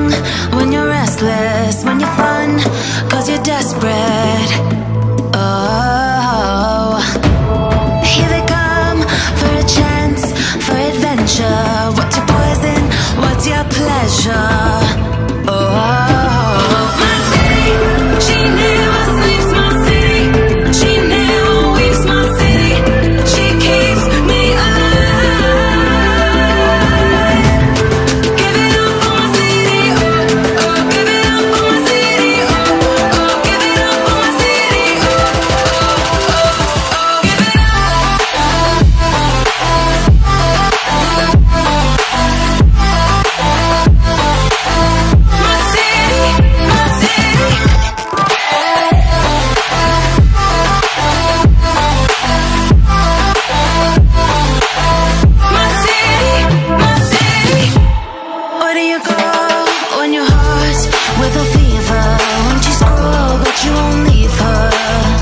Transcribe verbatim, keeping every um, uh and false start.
young, when you're restless, when you're fun, cause you're desperate. Oh, here they come for a chance, for adventure. What's your poison? What's your pleasure? Oh, with a fever, when she's cruel but you won't leave her.